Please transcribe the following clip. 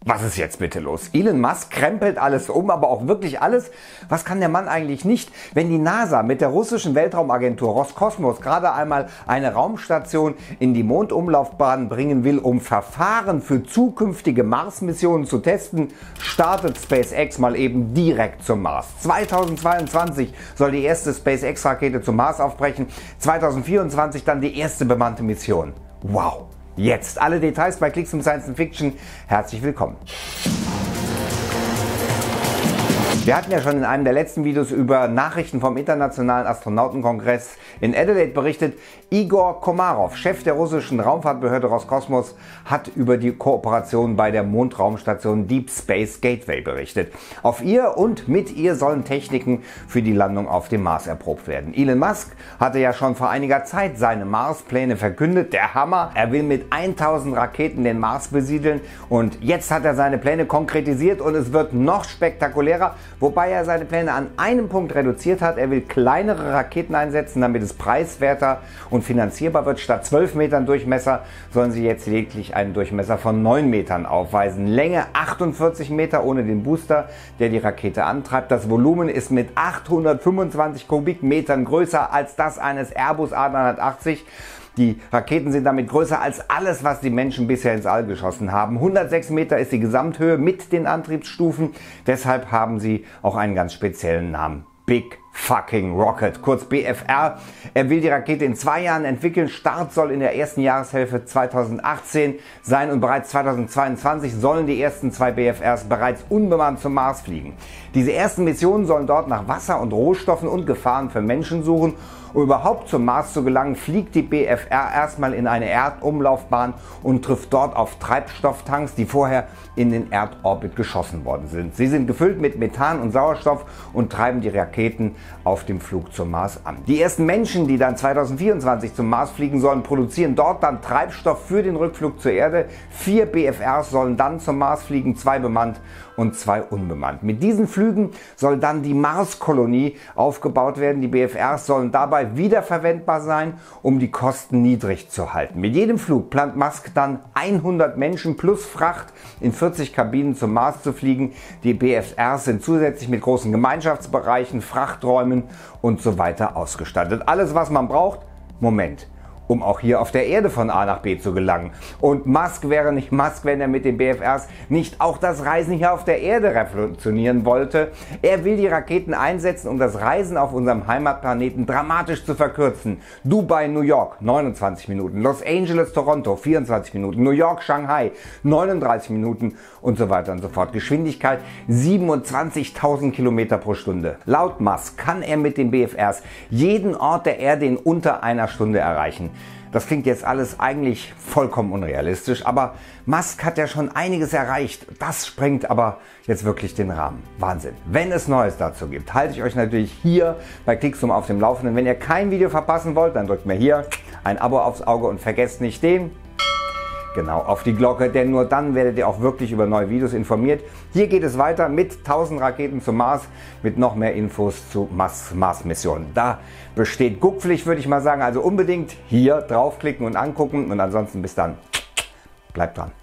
Was ist jetzt bitte los? Elon Musk krempelt alles um, aber auch wirklich alles. Was kann der Mann eigentlich nicht? Wenn die NASA mit der russischen Weltraumagentur Roskosmos gerade einmal eine Raumstation in die Mondumlaufbahn bringen will, um Verfahren für zukünftige Mars-Missionen zu testen, startet SpaceX mal eben direkt zum Mars. 2022 soll die erste SpaceX-Rakete zum Mars aufbrechen, 2024 dann die erste bemannte Mission. Wow! Jetzt alle Details bei Klicks um Science Fiction. Herzlich willkommen. Wir hatten ja schon in einem der letzten Videos über Nachrichten vom Internationalen Astronautenkongress in Adelaide berichtet. Igor Komarov, Chef der russischen Raumfahrtbehörde Roskosmos, hat über die Kooperation bei der Mondraumstation Deep Space Gateway berichtet. Auf ihr und mit ihr sollen Techniken für die Landung auf dem Mars erprobt werden. Elon Musk hatte ja schon vor einiger Zeit seine Marspläne verkündet. Der Hammer, er will mit 1000 Raketen den Mars besiedeln und jetzt hat er seine Pläne konkretisiert und es wird noch spektakulärer. Wobei er seine Pläne an einem Punkt reduziert hat. Er will kleinere Raketen einsetzen, damit es preiswerter und finanzierbar wird. Statt 12 Metern Durchmesser sollen sie jetzt lediglich einen Durchmesser von 9 Metern aufweisen. Länge 48 Meter ohne den Booster, der die Rakete antreibt. Das Volumen ist mit 825 Kubikmetern größer als das eines Airbus A380. Die Raketen sind damit größer als alles, was die Menschen bisher ins All geschossen haben. 106 Meter ist die Gesamthöhe mit den Antriebsstufen. Deshalb haben sie auch einen ganz speziellen Namen. Big Fucking Rocket, kurz BFR. Er will die Rakete in 2 Jahren entwickeln. Start soll in der ersten Jahreshälfte 2018 sein und bereits 2022 sollen die ersten 2 BFRs bereits unbemannt zum Mars fliegen. Diese ersten Missionen sollen dort nach Wasser und Rohstoffen und Gefahren für Menschen suchen. Um überhaupt zum Mars zu gelangen, fliegt die BFR erstmal in eine Erdumlaufbahn und trifft dort auf Treibstofftanks, die vorher in den Erdorbit geschossen worden sind. Sie sind gefüllt mit Methan und Sauerstoff und treiben die Raketen auf dem Flug zum Mars an. Die ersten Menschen, die dann 2024 zum Mars fliegen sollen, produzieren dort dann Treibstoff für den Rückflug zur Erde. 4 BFRs sollen dann zum Mars fliegen, 2 bemannt und 2 unbemannt. Mit diesen Flügen soll dann die Marskolonie aufgebaut werden. Die BFRs sollen dabei wiederverwendbar sein, um die Kosten niedrig zu halten. Mit jedem Flug plant Musk dann 100 Menschen plus Fracht in 40 Kabinen zum Mars zu fliegen. Die BFRs sind zusätzlich mit großen Gemeinschaftsbereichen, Frachträumen und so weiter ausgestattet. Alles, was man braucht, um auch hier auf der Erde von A nach B zu gelangen. Und Musk wäre nicht Musk, wenn er mit den BFRs nicht auch das Reisen hier auf der Erde revolutionieren wollte. Er will die Raketen einsetzen, um das Reisen auf unserem Heimatplaneten dramatisch zu verkürzen. Dubai, New York, 29 Minuten. Los Angeles, Toronto, 24 Minuten. New York, Shanghai, 39 Minuten und so weiter und so fort. Geschwindigkeit 27.000 Kilometer pro Stunde. Laut Musk kann er mit den BFRs jeden Ort der Erde in unter einer Stunde erreichen. Das klingt jetzt alles eigentlich vollkommen unrealistisch, aber Musk hat ja schon einiges erreicht. Das sprengt aber jetzt wirklich den Rahmen. Wahnsinn. Wenn es Neues dazu gibt, halte ich euch natürlich hier bei Klicksum auf dem Laufenden. Wenn ihr kein Video verpassen wollt, dann drückt mir hier ein Abo aufs Auge und vergesst nicht auf die Glocke, denn nur dann werdet ihr auch wirklich über neue Videos informiert. Hier geht es weiter mit 1000 Raketen zum Mars, mit noch mehr Infos zu Mars-Missionen. Da besteht Guckpflicht, würde ich mal sagen, also unbedingt hier draufklicken und angucken und ansonsten bis dann. Bleibt dran.